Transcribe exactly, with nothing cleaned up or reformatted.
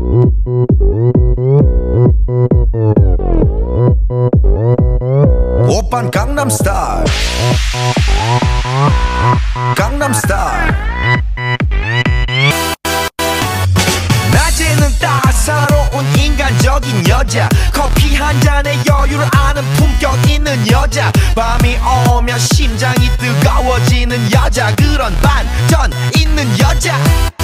오빤 강남스타일 강남스타일 낮에는 따사로운 인간적인 여자 커피 한 잔에 여유를 아는 품격 있는 여자 밤이 오면 심장이 뜨거워지는 여자 그런 반전 있는 여자